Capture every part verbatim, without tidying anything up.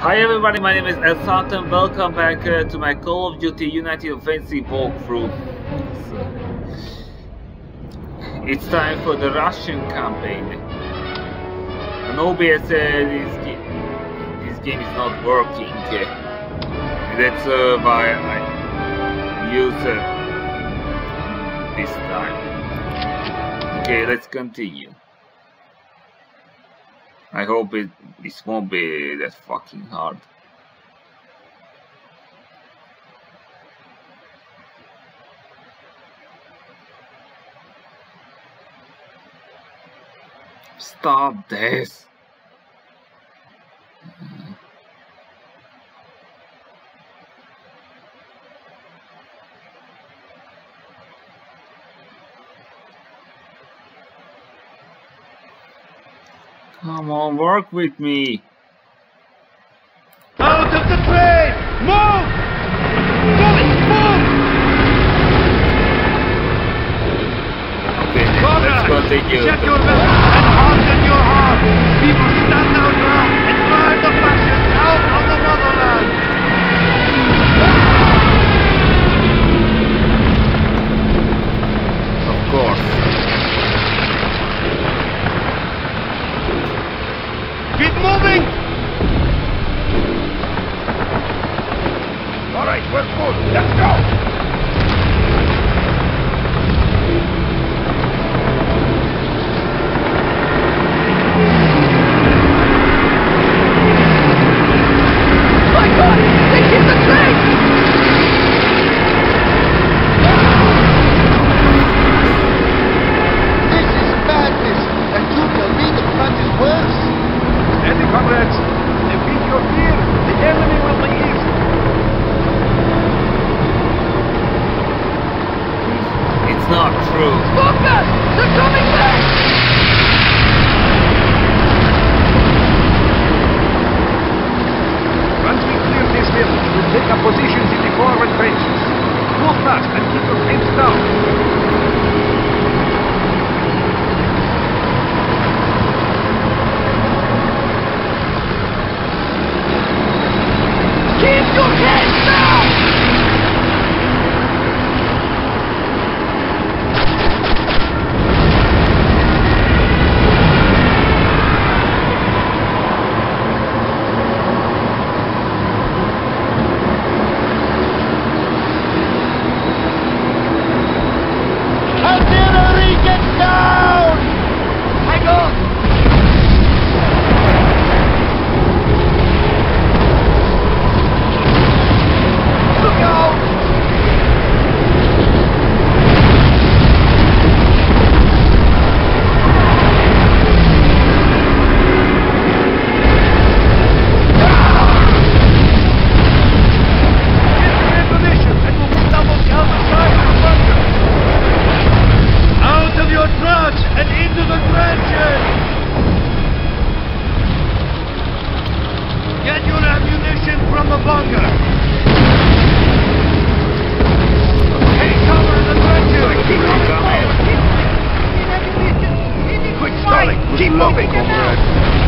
Hi everybody, my name is Elsat and welcome back uh, to my Call of Duty United Offensive walkthrough. So, it's time for the Russian campaign. And O B S uh, this, ga this game is not working. Uh, that's uh, why I use uh, this time. Okay, let's continue. I hope it this won't be that fucking hard. Stop this. Come on, work with me. Out of the train! Move! Move! Move! Okay, let's continue. Check your weapons and harden your heart. We will stand our ground and drive the fascists out of the motherland. Of course. Keep moving! Alright, we're good. Let's go! My God! They hit the train! This is madness, and you tell me the front is worse? Steady, comrades! Defeat your fear! The enemy will leave! It's not true. Focus! They're coming back! Once we clear this village, we'll take up positions in the forward trenches. Move fast and keep your heads down. Keep your heads down! Artillery, get down! Hang on! Look out! Get your ammunition and we'll put down on the other side of the bunker! Out of your trucks and into the trenches! Get your ammunition from the bunker! Take cover in the trenches! Keep on coming. Quick stalling! Keep moving! Comrade.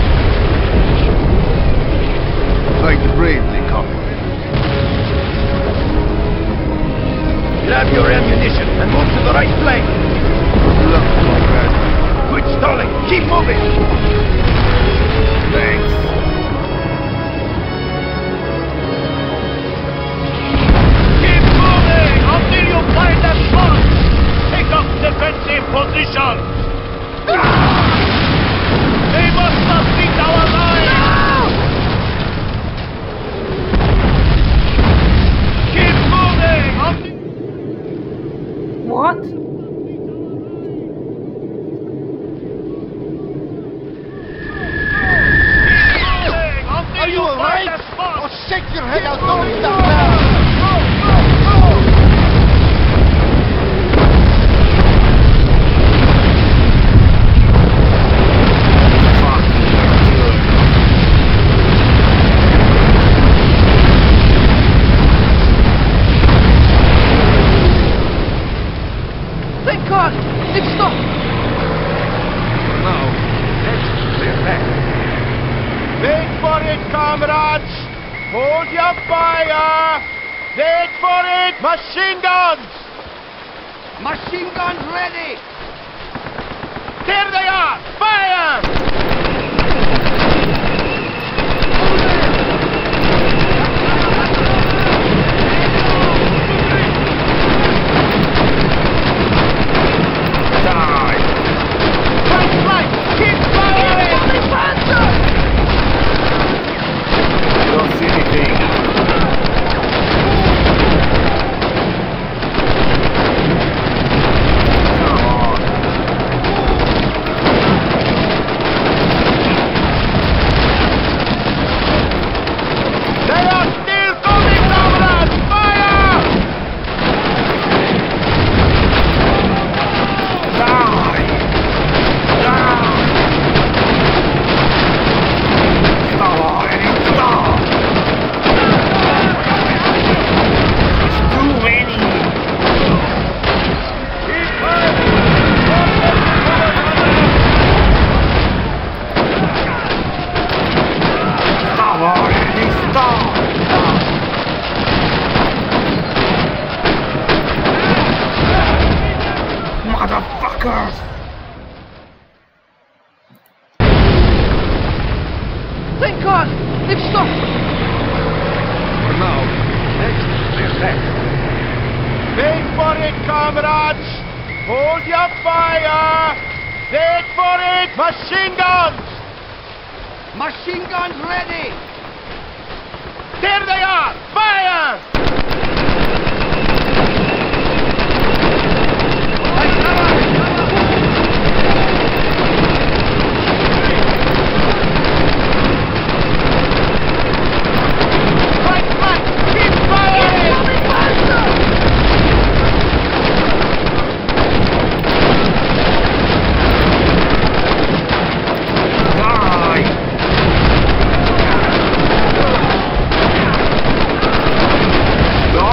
Fight bravely, comrade. Grab your ammunition and move to the right flank! Good luck, comrade. Quit stalling! Keep moving! Thanks. Keep moving until you find a spot! Take up defensive position! They must not beat our line! Keep moving until... What? Are you alright? Oh, shake your head out, don't stop now! Thank God! It stopped! Now, let's clear back. Wait for it, comrades! Hold your fire! Wait for it! Machine guns! Machine guns ready! There they are! Fire! Die! Right, right! Keep firing! I don't see anything. Come on. They are still coming, comrades! Fire! Die! Die! Stop already! Stop! There's too many! Keep firing! Stop already! Stop! Motherfuckers! Thank God! They've stopped! For now, let's clear back. Wait for it, comrades! Hold your fire! Wait for it! Machine guns! Machine guns ready! There they are! Fire! Right, right! Keep firing! Die! Die!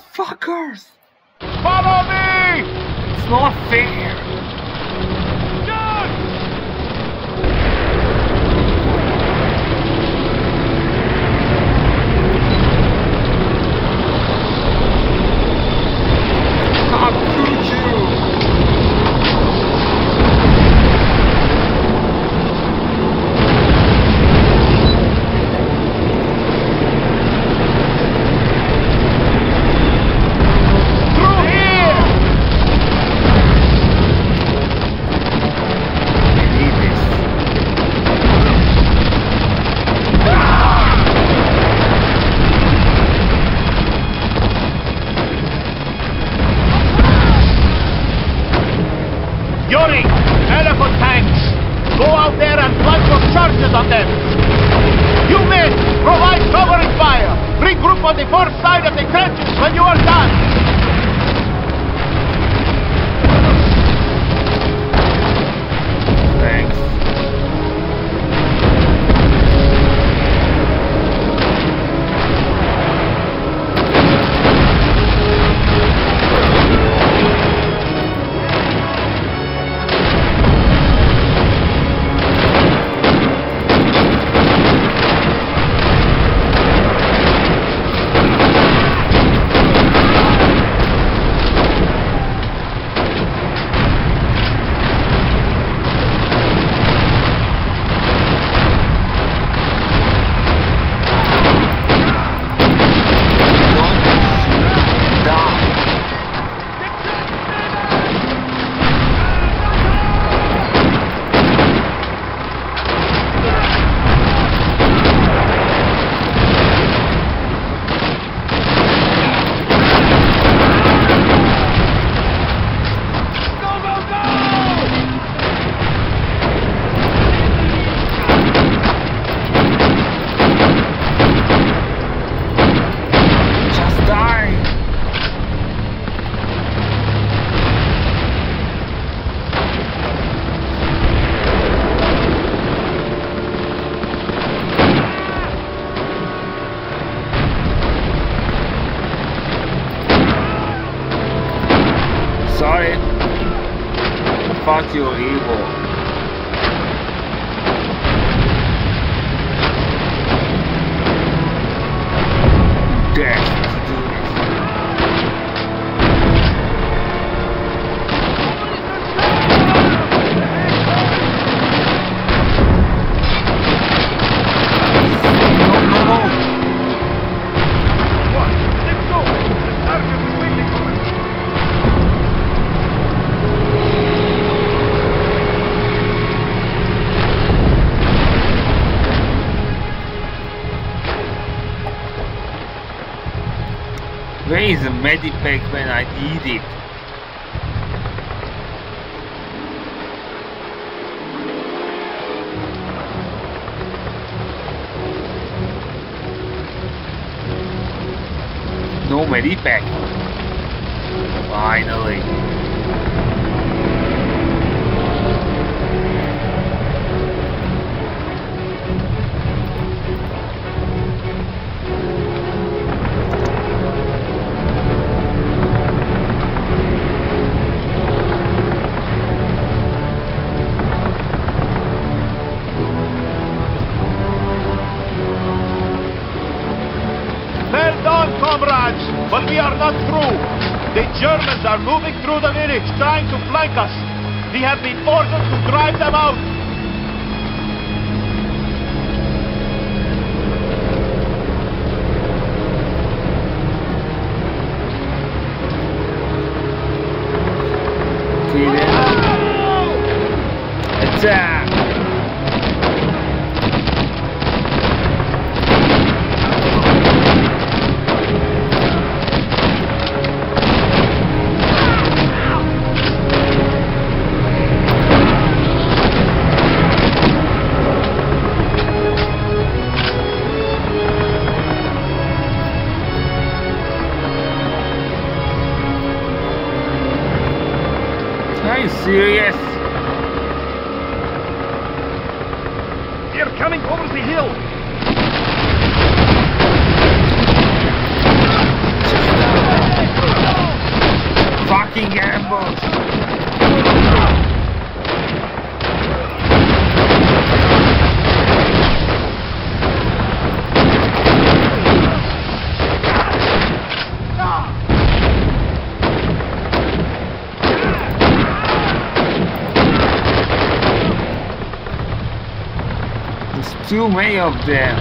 Motherfuckers! Follow me! It's not fair! How could you? Yuri, elephant tanks! Go out there and plant your charges on them! You men, provide covering fire! Regroup on the first side of the trenches when you are done! Thanks. Sorry. I thought you were evil. Dare to do this. No, no, no. What? Let's go! The sergeant is waiting for us! Where is the medipack when I need it? No medipack. Finally. Well done, comrades, but we are not through. The Germans are moving through the village, trying to flank us. We have been ordered to drive them out. Kill it. Attack! too many of them.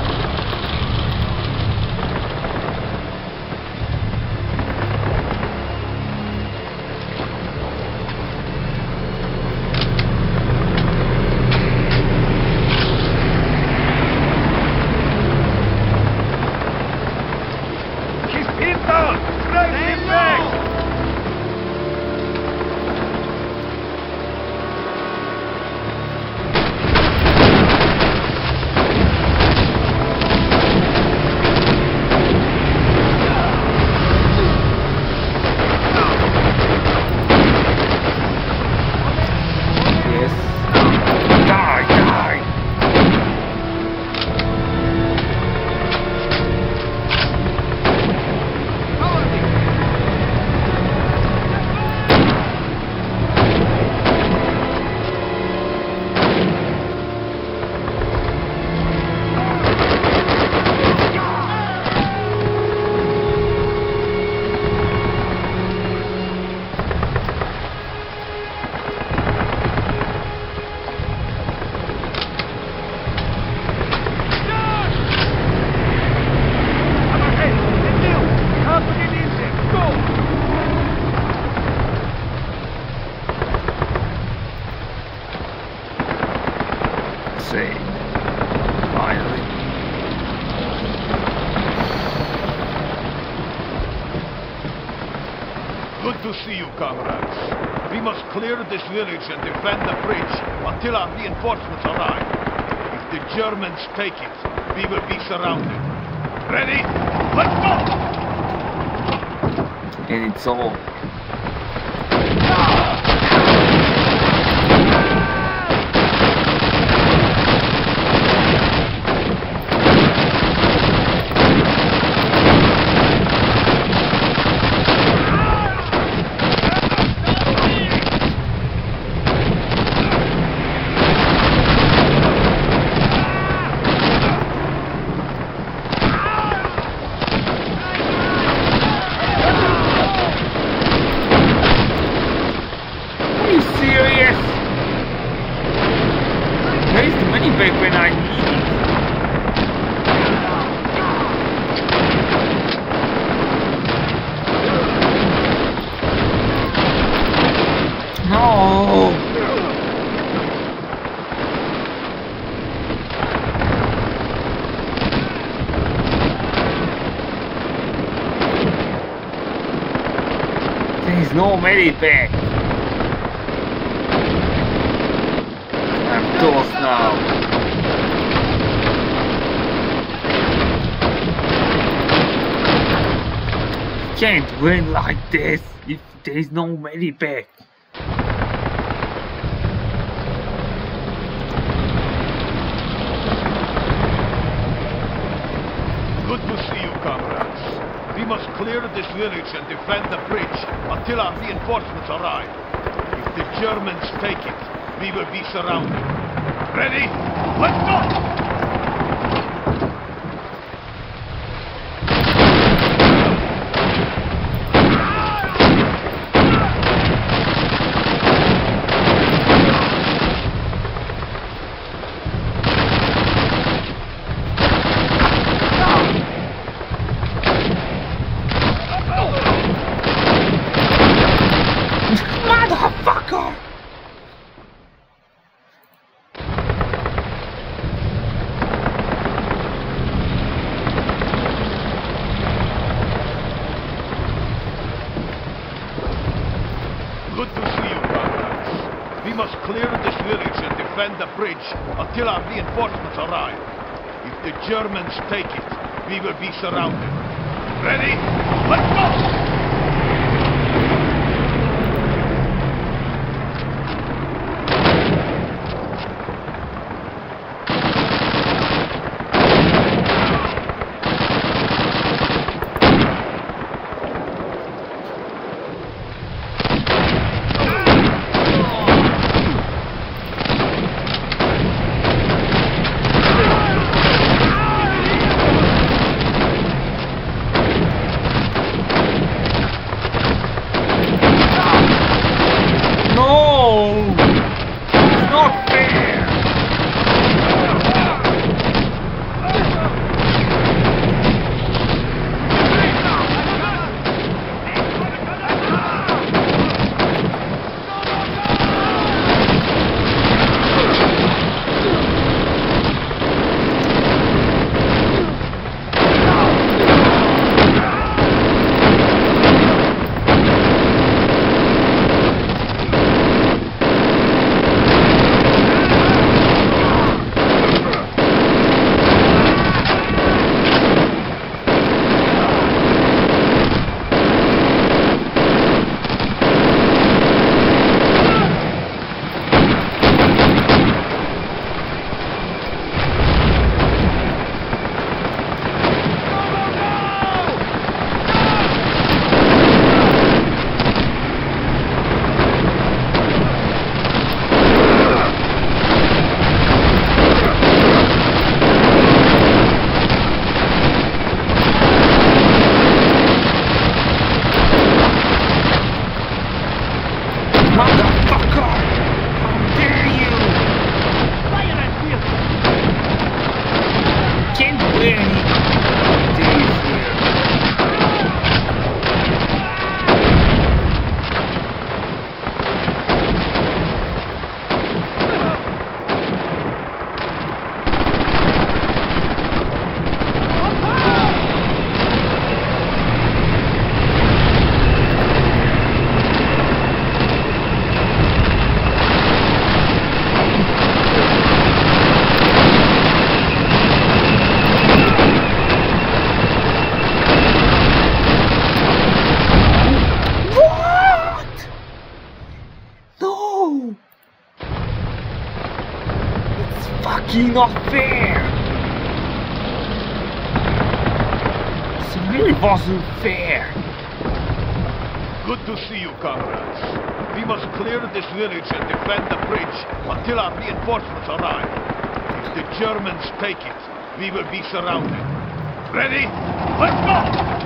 This village and defend the bridge until our reinforcements arrive. If the Germans take it, we will be surrounded. Ready? Let's go! And it's all. No medivac. I'm toast now. Can't win like this if there's no medivac. Good to see you, comrades. We must clear this village and defend the bridge until our reinforcements arrive. If the Germans take it, we will be surrounded. Ready? Let's go! Until our reinforcements arrive. If the Germans take it, we will be surrounded. Ready? Let's go! fucking not fair! This really wasn't fair! Good to see you, comrades. We must clear this village and defend the bridge until our reinforcements arrive. If the Germans take it, we will be surrounded. Ready? Let's go!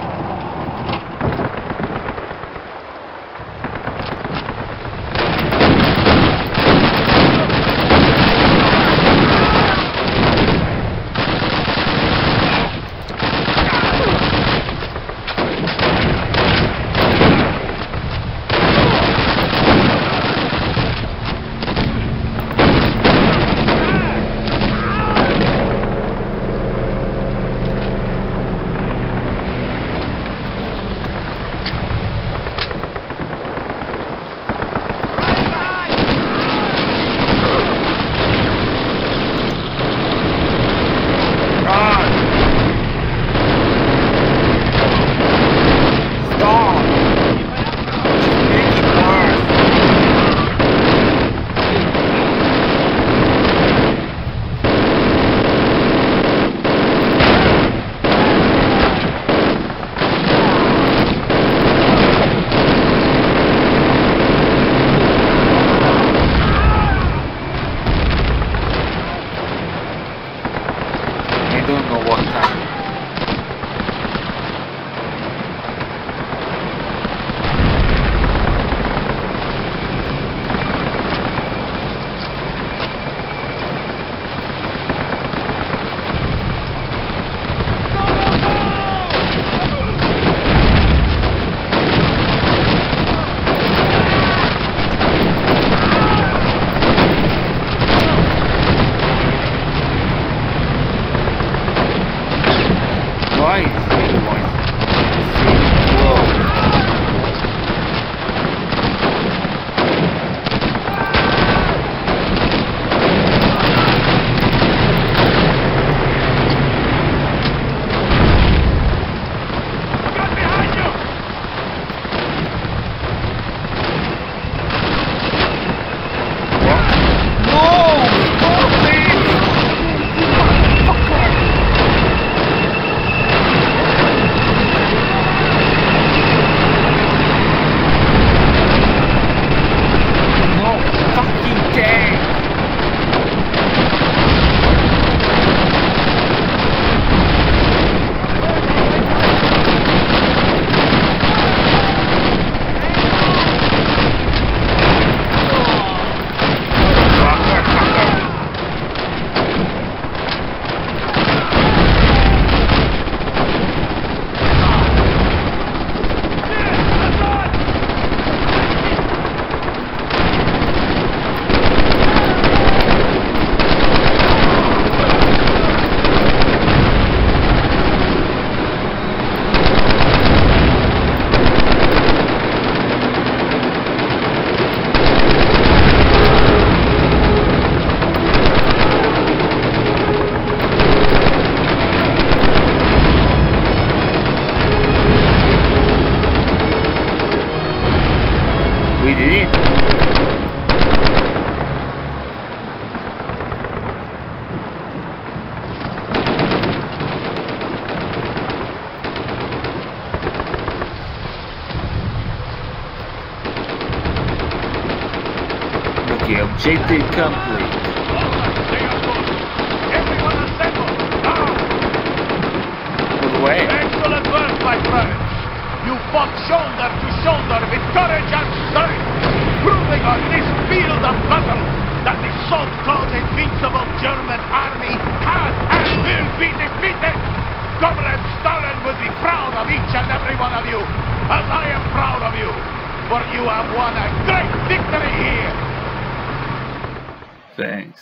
Objective complete. Everyone assemble! Now! Good way. Excellent work, my friends! You fought shoulder to shoulder with courage and strength, proving on this field of battle that the so-called invincible German army has and will be defeated! Comrade Stalin will be proud of each and every one of you, as I am proud of you, for you have won a great victory here! Thanks.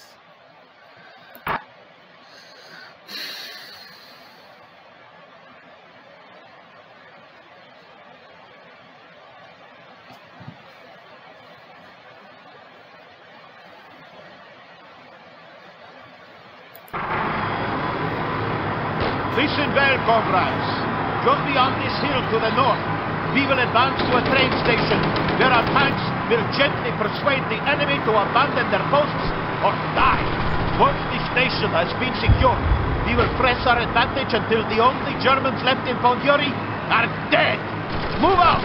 Listen well, comrades. Just beyond this hill to the north, we will advance to a train station where our tanks will gently persuade the enemy to abandon their posts or die. Once the station has been secured, we will press our advantage until the only Germans left in Pondiori are dead. Move out!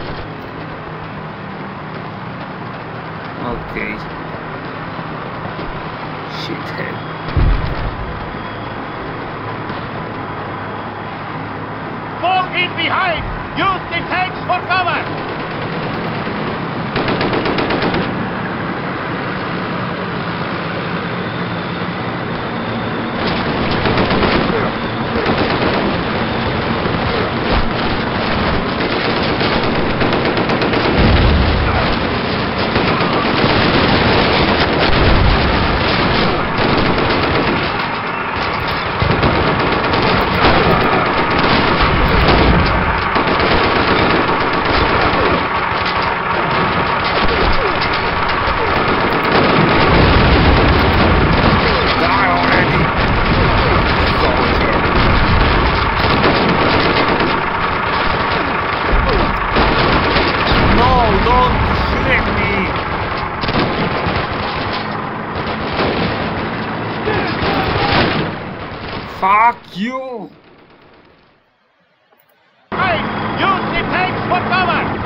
Okay. Shithead. Fall in behind! Use the tanks for cover! Fuck you! Hey! Use the tanks for cover!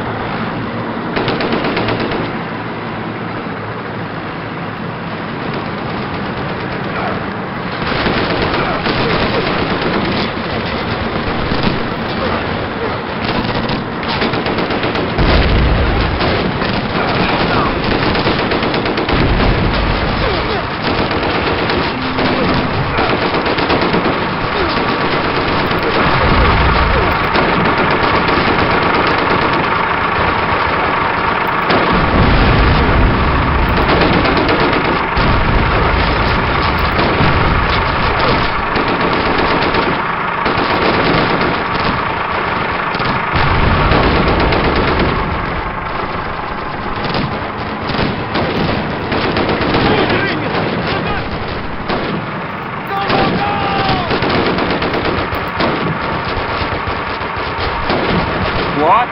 What?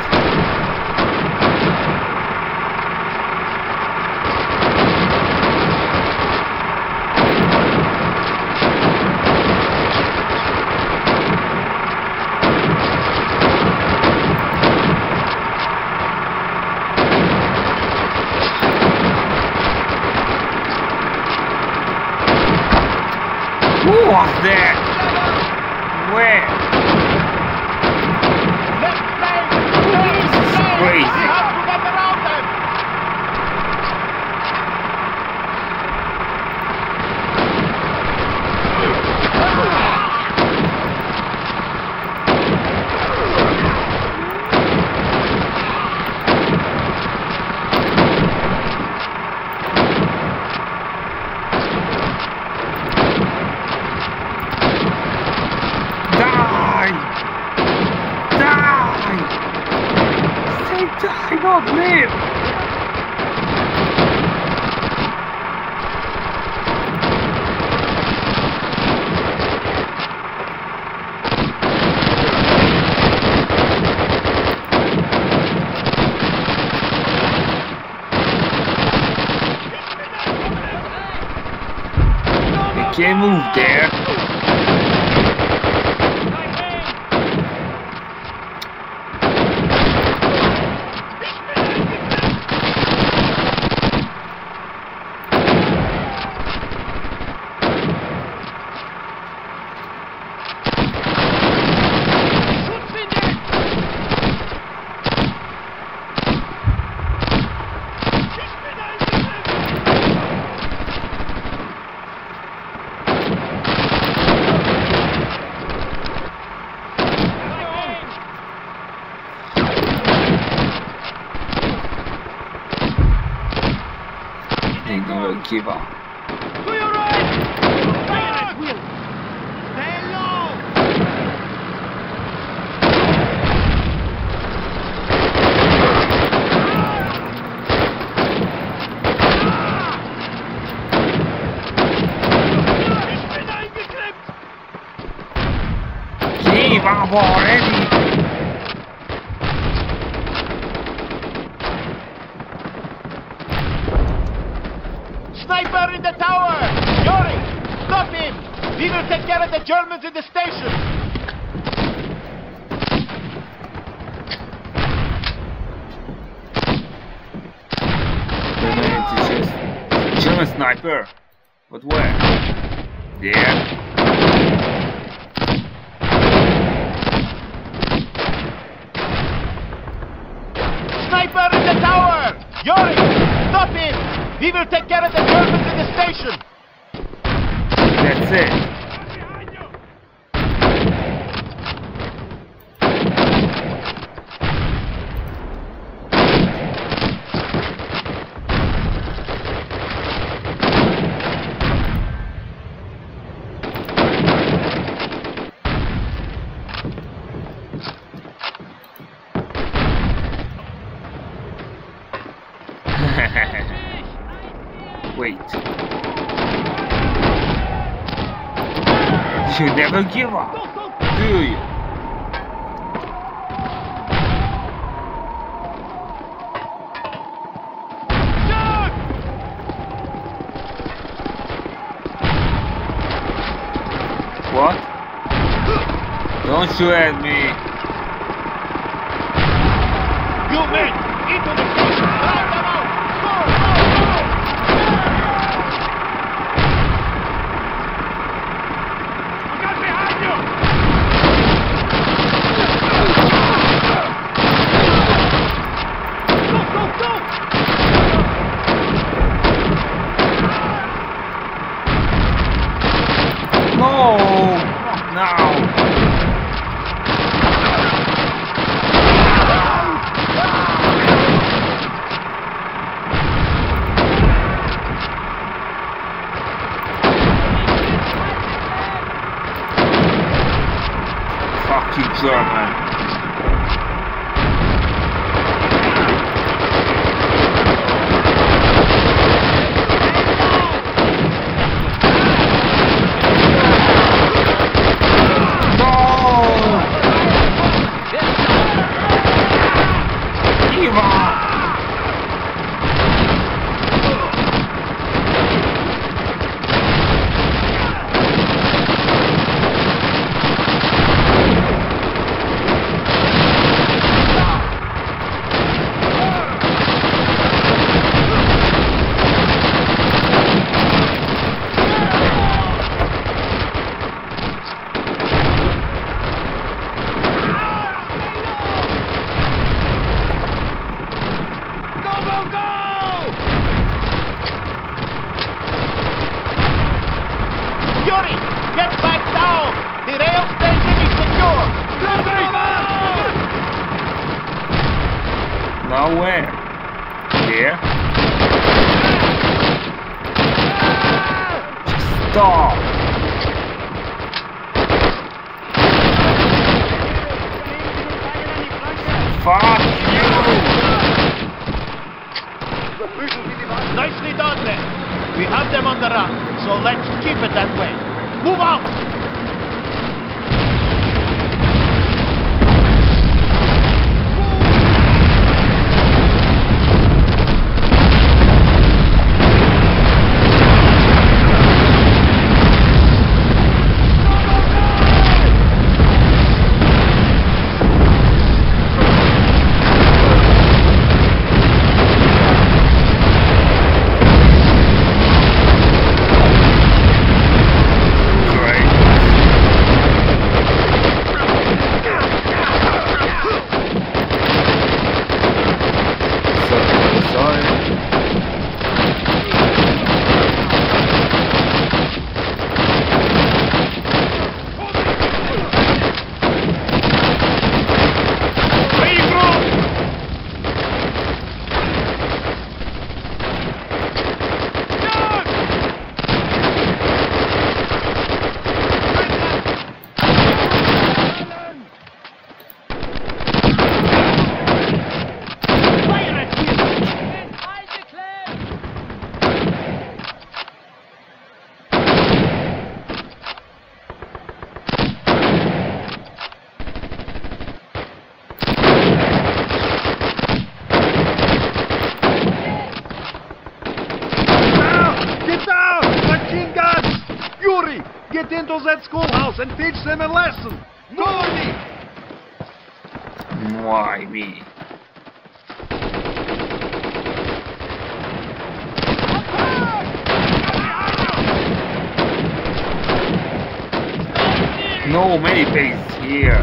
Who was that? Where? Crazy. We have to get around them! Die! Die! Say die, not live! You can't move there. They never give up. To your right! Fire at will! Stay low! Give up already! Sniper in the tower! Yuri! We will take care of the Germans in the station. German sniper. But where? There. Sniper in the tower! Yuri, stop him! We will take care of the Germans in the station. That's it. Wait. You never give up, do you? What? Don't shoot at me. You men, into the station! Drive them out! Go, go, go! We got behind you! Go, go, go! No! Now! German. Now where? Here? Stop! Fuck you! Nicely done then. We have them on the run, so let's keep it that way. Move out! Great. girls at schoolhouse and teach them a lesson. Gordy! Why me? No medipays here.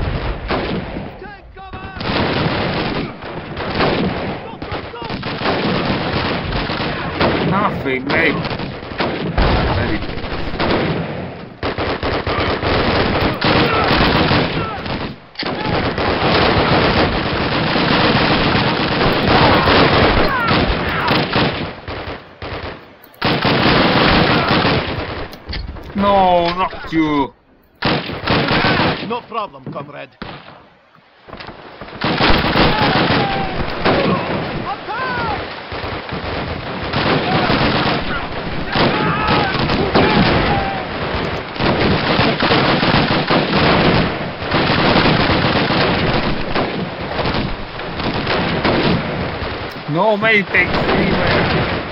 Nothing, mate. Medipays. No, not you. No problem, comrade. No medipays anywhere.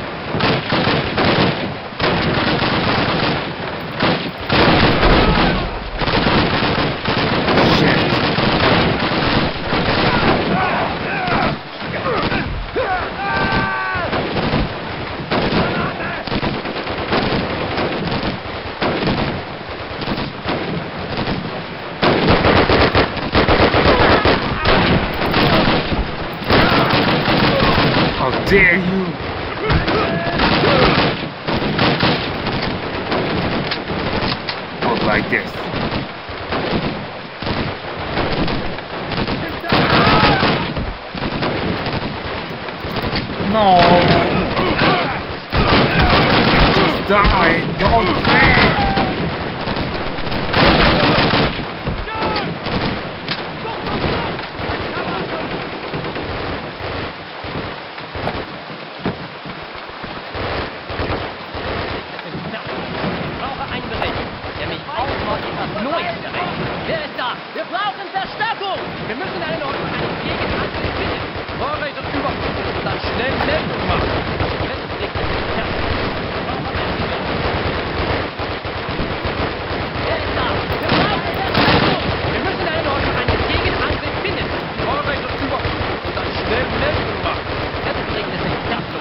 How dare you! Not like this. No! Just die! Don't fail! Wir brauchen Verstärkung! Wir müssen einen Ort für einen Gegenangriff finden! Vorräte über! Und dann schnell Meldung machen! Jetzt liegt es im Herzen. Wer ist da? Wir brauchen Verstärkung! Wir müssen einen Ort für einen Gegenangriff finden! Vorräte über! Und dann schnell Meldung machen! Jetzt liegt es im Herzen.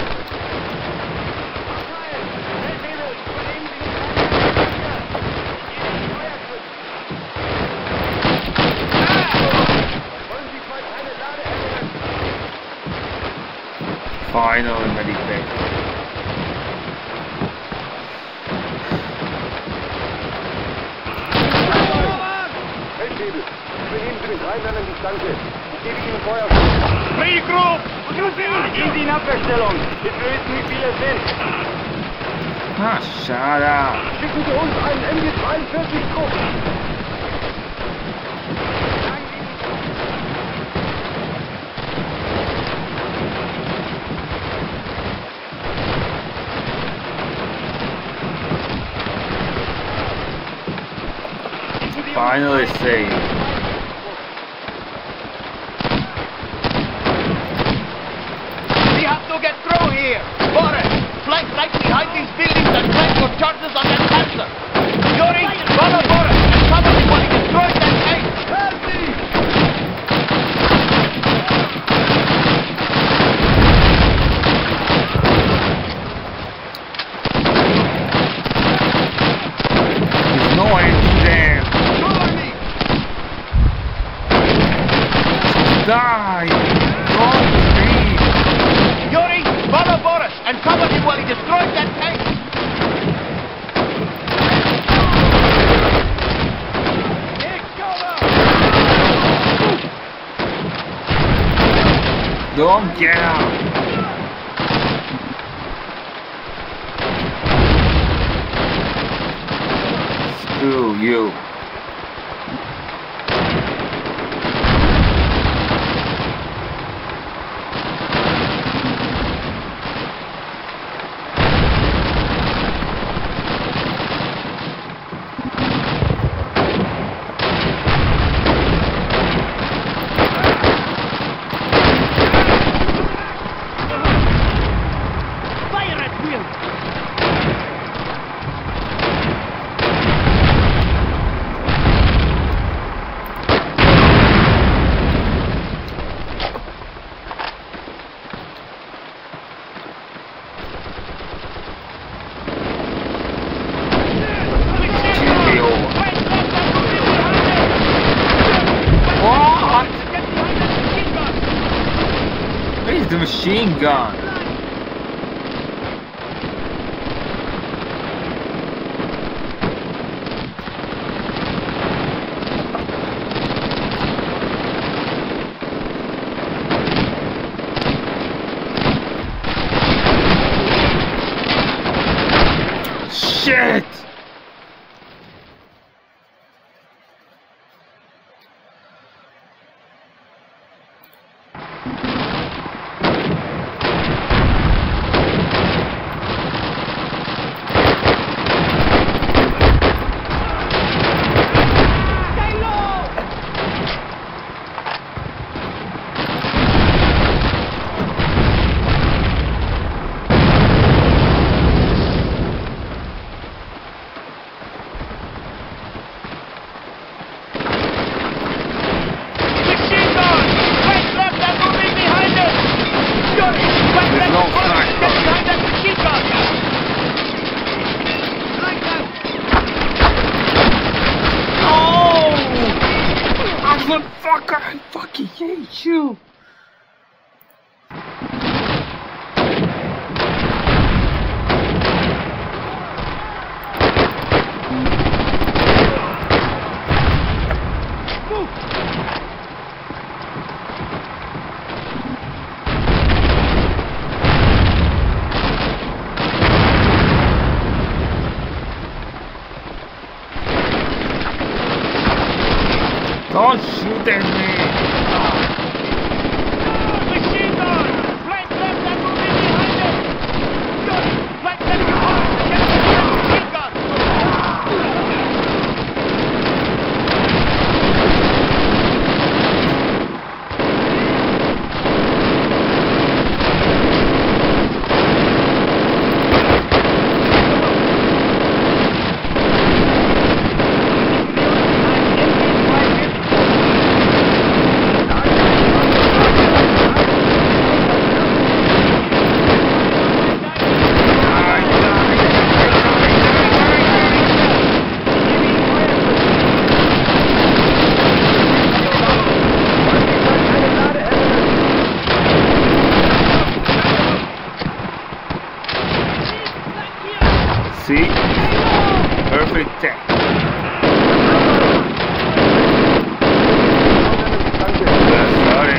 Final medipay. Feldwebel, übernehmen Sie mit drei Männern die Stange. Ich gebe Ihnen Feuerschutz. Regroup! Gehen Sie in Abwehrstellung. Wir wissen, wie viele es sind. Ah, shut up. Schicken Sie uns einen M G zweiundvierzig Trupp. Finally saved. We have to get through here! Boris, flank right behind these buildings and plant your charges on that panzer! Yuri, follow Boris and cover him while he destroys that tank! Help me! There's no enemy there. Die! Don't leave! Yuri, follow Boris and cover him while he destroys that tank! Don't get out! Screw you. machine gun. Shit! Motherfucker, I fucking hate you! Don't shoot at me! Machine gun! Flank left and move in behind it! Good! Flank left hard against the machine gun! See? Perfect tech. Sorry.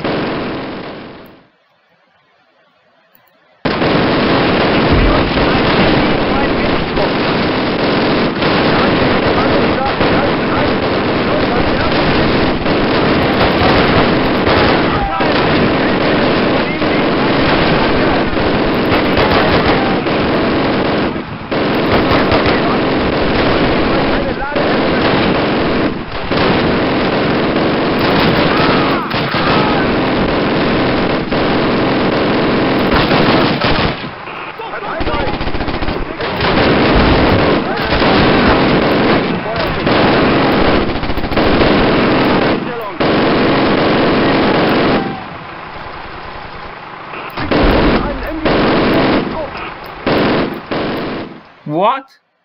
What?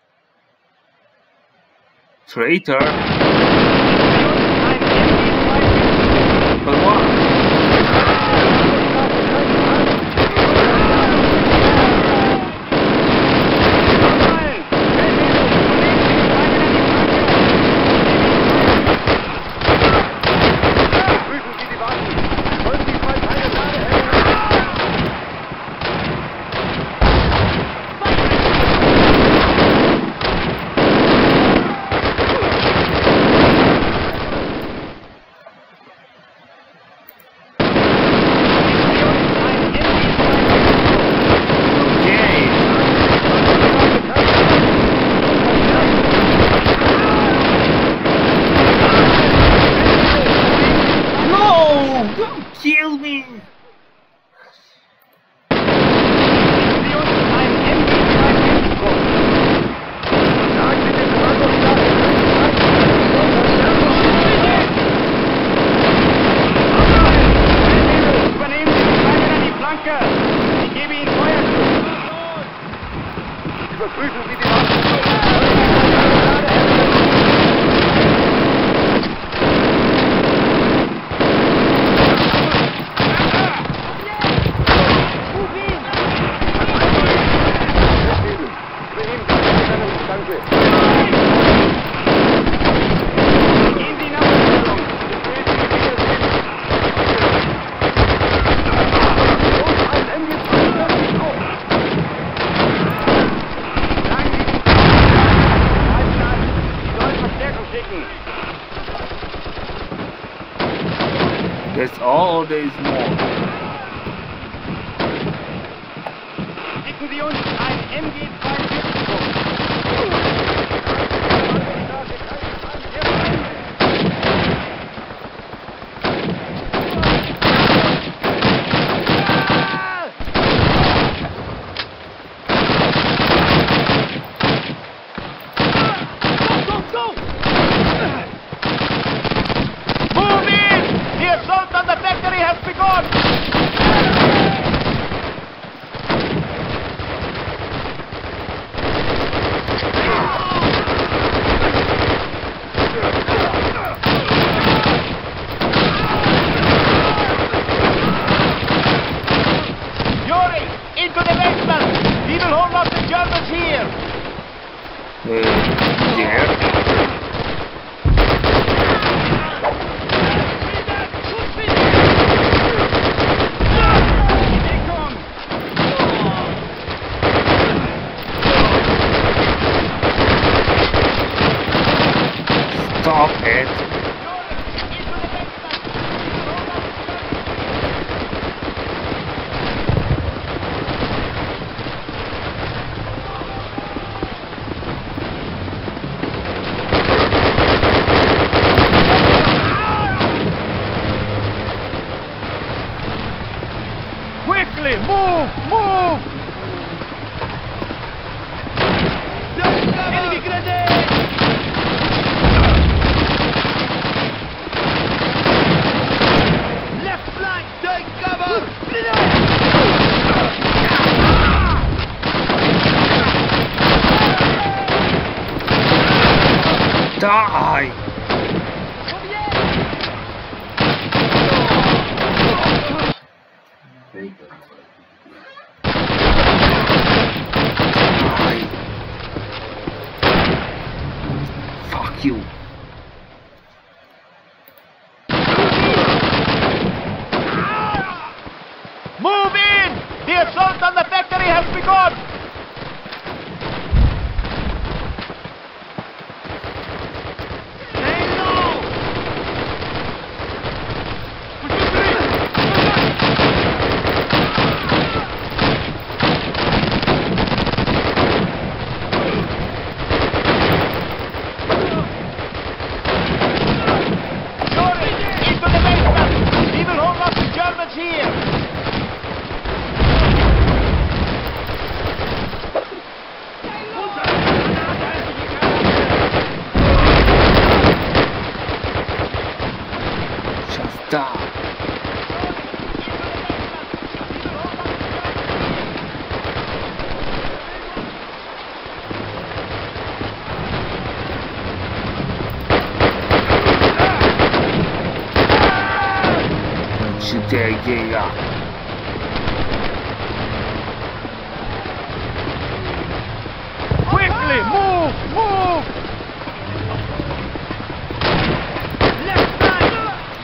Traitor? But what? Kill me! Überprüfen Sie die Waffe. That's all, or there is more? Schicken Sie uns ein M G zweiundvierzig. Stop it! Quickly, move, move! Enemy grenade! Left flank, take cover! Die! Fuck you. Move in! The assault on the factory has begun! Stay low! Yuri, into the basement! We will hold off the Germans here! Just die. Don't you dare get up. Quickly, move, move! Left flank!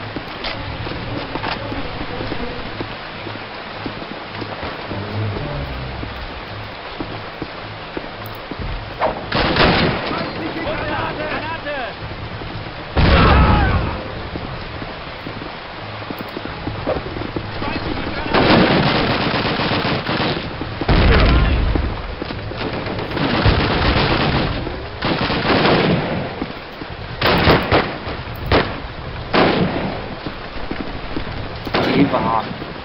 Give up.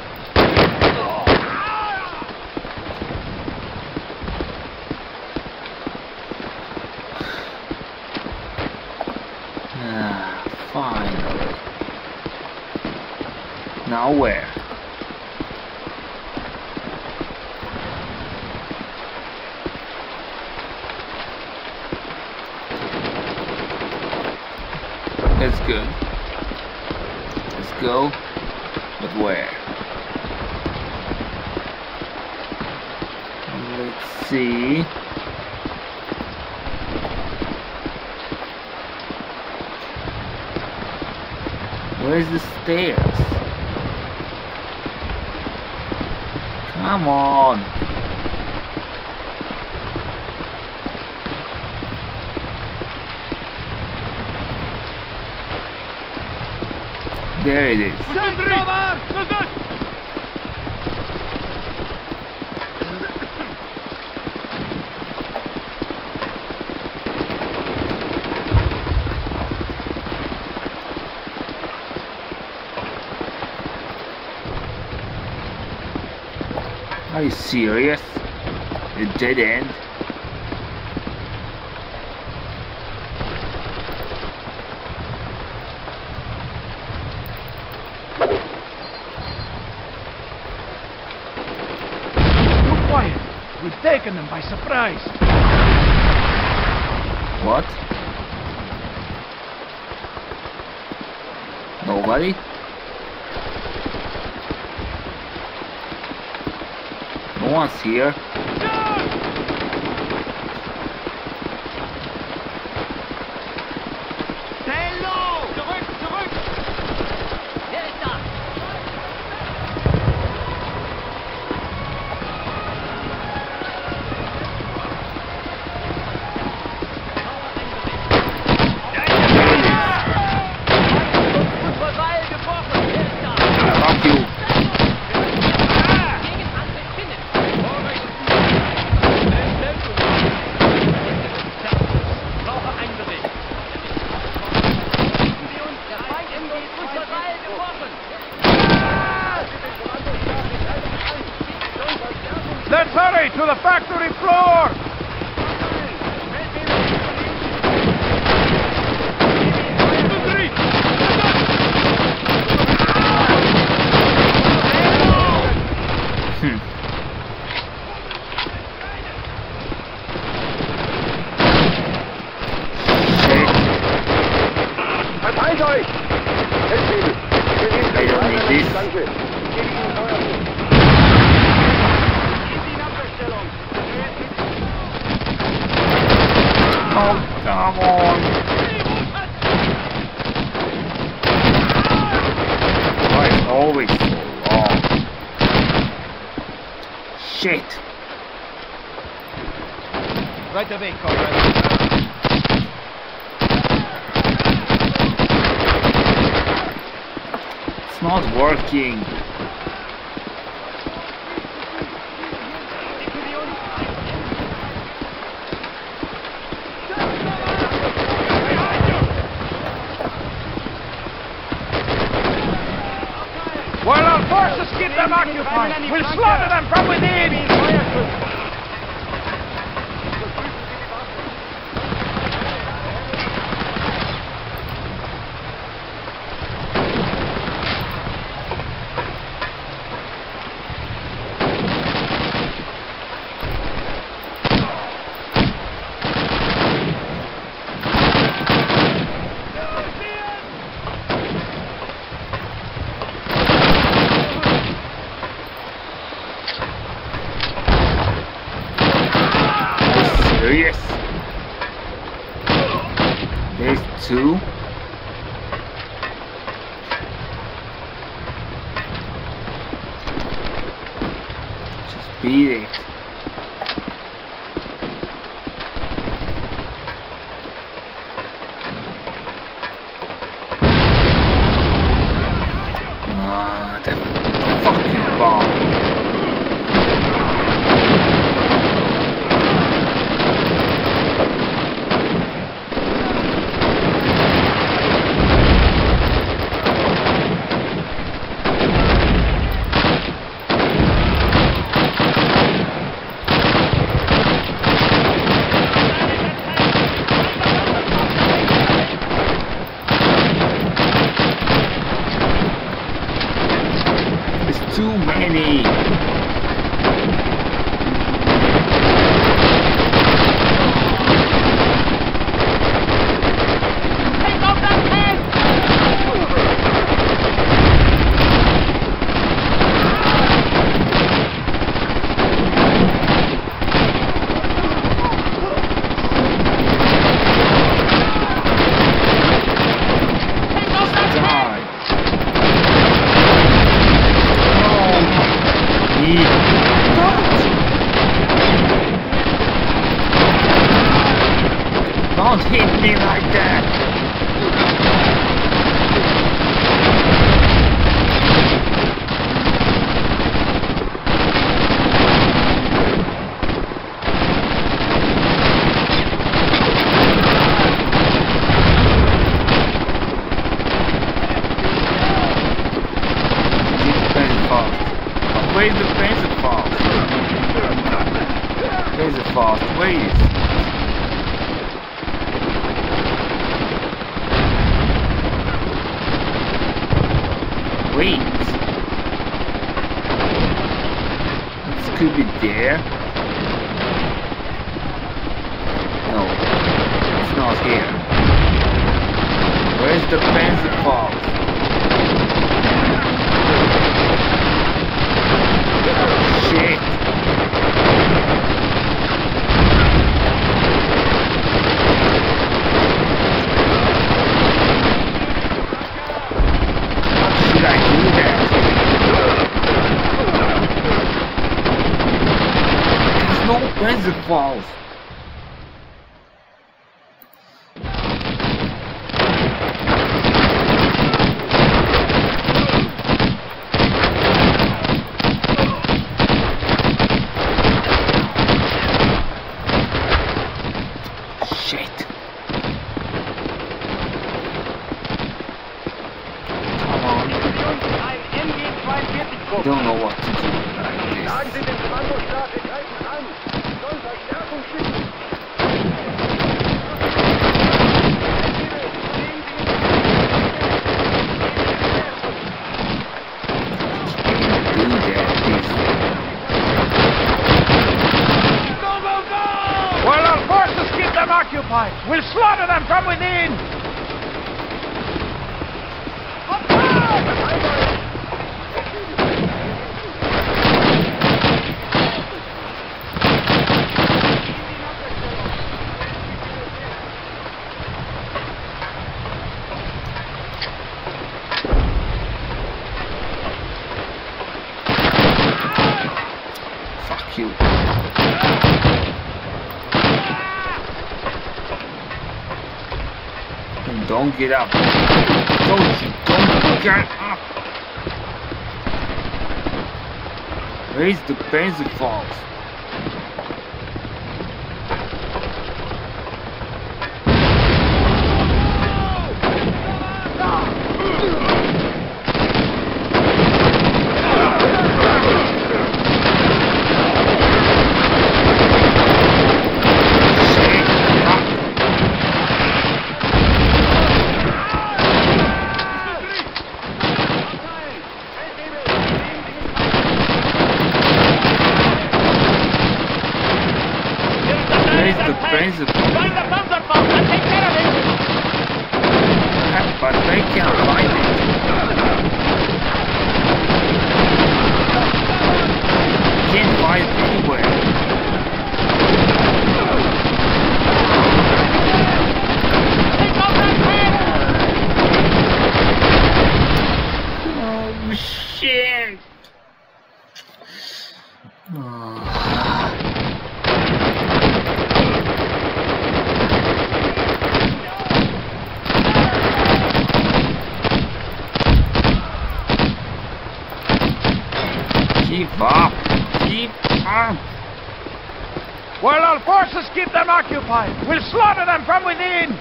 Ah, finally. Now where? That's good. Let's go. But where? Let's see. Where's the stairs? Come on. There it is. Are you serious? A dead end? Too quiet. We've taken them by surprise. What? Nobody? No one's here. Let's hurry to the factory floor! Hmm. Verteilt euch! Feldwebel, wir nehmen I don't need this. Danke. Ich gebe Ihnen Feuerwehr. Oh, come on. Why is always so long? Shit. Right away, comrade. It's not working. While our forces keep them occupied, we'll slaughter them from within! Serious? There's two? Just beat it. Ah, that fucking bomb. Too many. Where is the Panzer Faust? Panzer Faust, where is? Wait. This could be there. No, it's not here. Where's the Panzer Faust? Shit. How should I do that? There's no Panzer Faust. Don't know what to do like this. Jagen Sie den Kommandostab, wir greifen an! Soll Verstärkung schicken! Do that, please. Go, go, go! Well, our forces keep them occupied. We'll slaughter them from within. Fuck you. And don't get up. Don't you, don't get up. Where is the Panzer Faust? Where's the Panzer Faust? Find the Panzer Faust and take care of it. But they can't find it. Can't find it anywhere. Take off that head. Oh shit! Oh. Keep up! Keep up! Well, our forces keep them occupied. We'll slaughter them from within.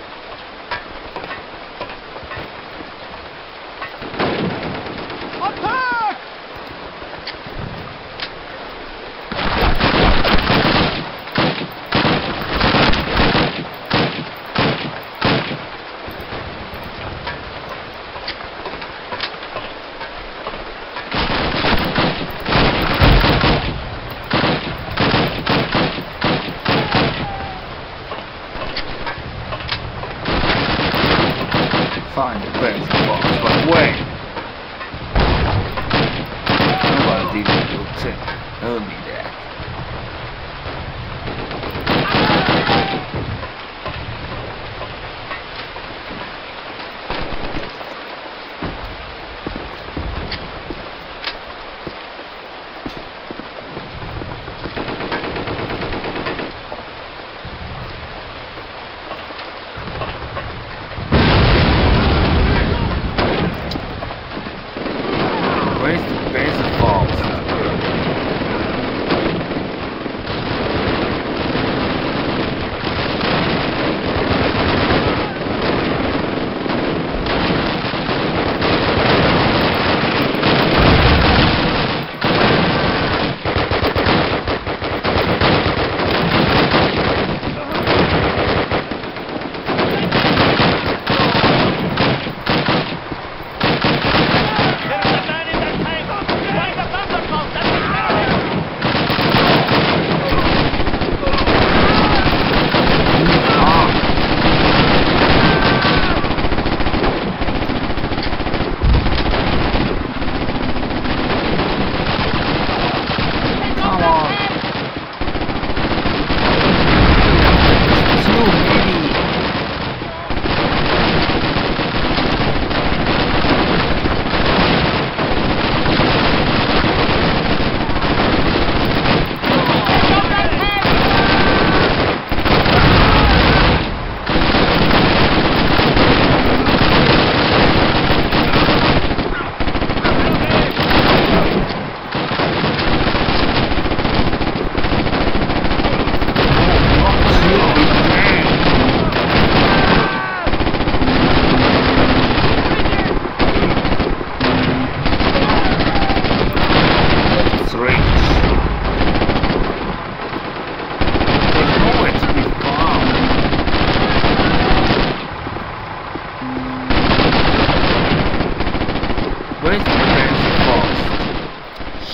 Attack! Find the Panzer Faust, but where? Nobody will tell me that. Where's the Panzer Faust?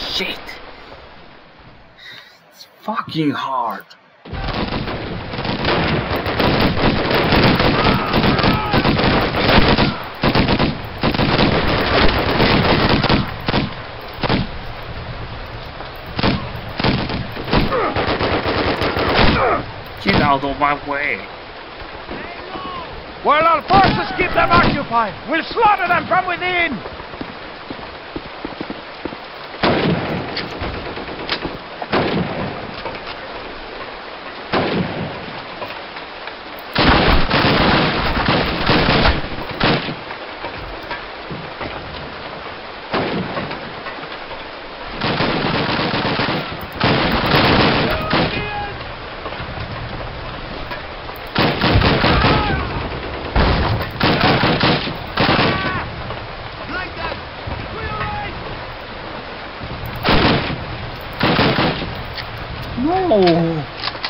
Shit! It's fucking hard. Get out of my way. While our forces keep them occupied, we'll slaughter them from within! No!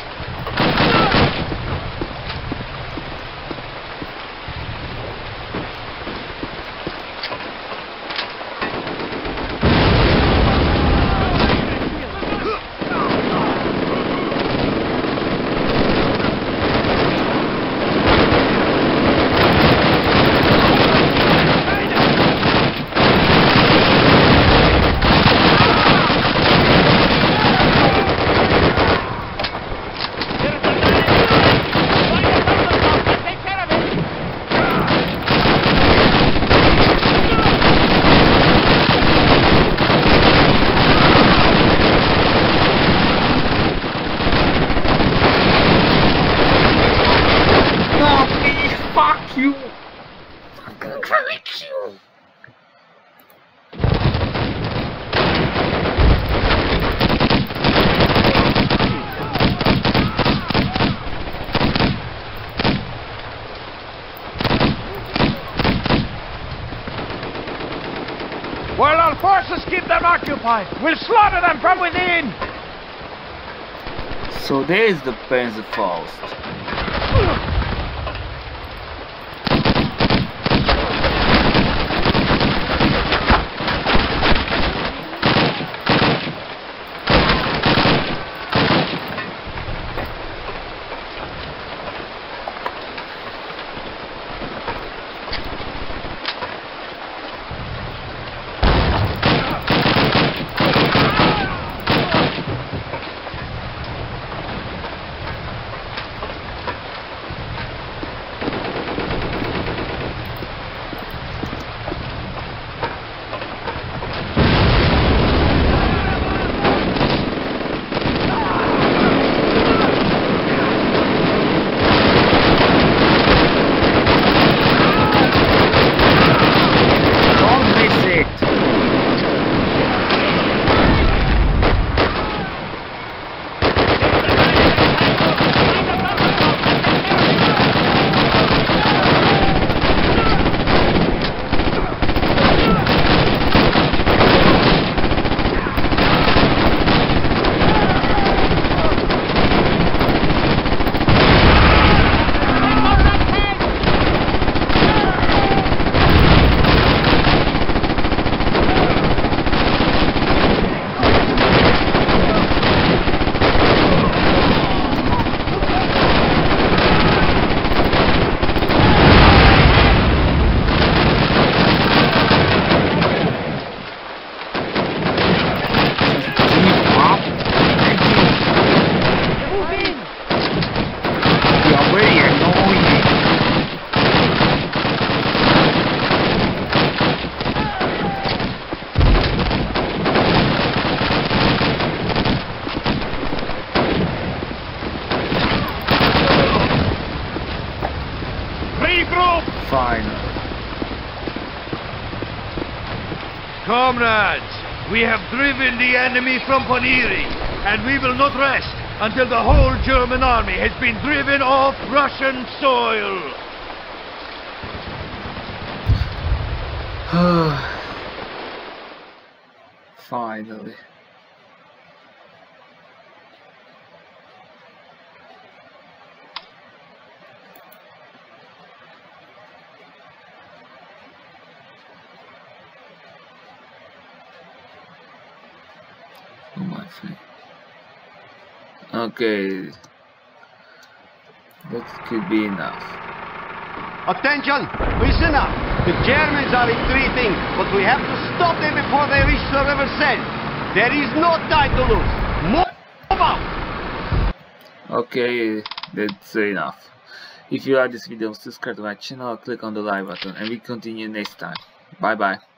Fuck you! I'm gonna kill you! While our forces keep them occupied, we'll slaughter them from within! So there's the Panzerfaust. Fine. Comrades, we have driven the enemy from Poniri, and we will not rest until the whole German army has been driven off Russian soil. Finally. Oh my friend. Okay. That could be enough. Attention! Listen up! The Germans are retreating, but we have to stop them before they reach the River Seine. There is no time to lose. Move out! Okay, that's enough. If you like this video, subscribe to my channel, click on the like button, and we continue next time. Bye bye.